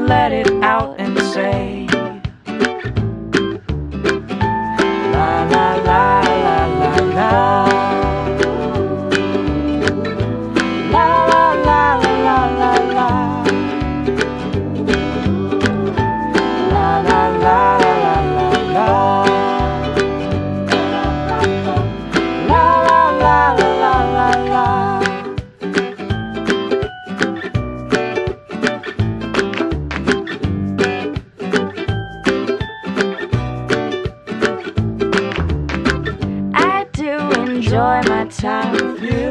let it out and say la la la la la la. La la la la la la la. La la la la la la. La la la la la la. Enjoy my time with you,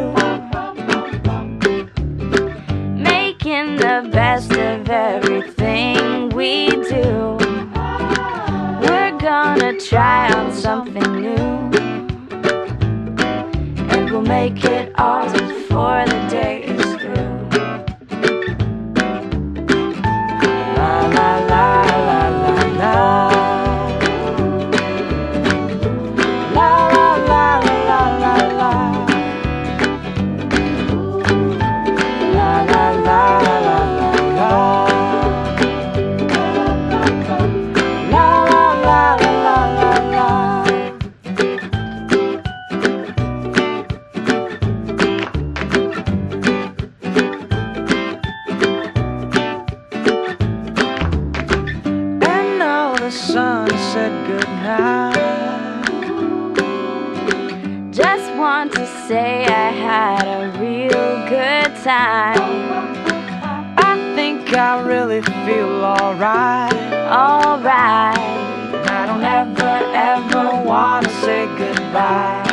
making the best of everything we do. We're gonna try out something new, and we'll make it ours before the day is through. La la la la la la. The sun said goodnight. Just want to say I had a real good time. I think I really feel alright. Alright. I don't ever, ever wanna say goodbye.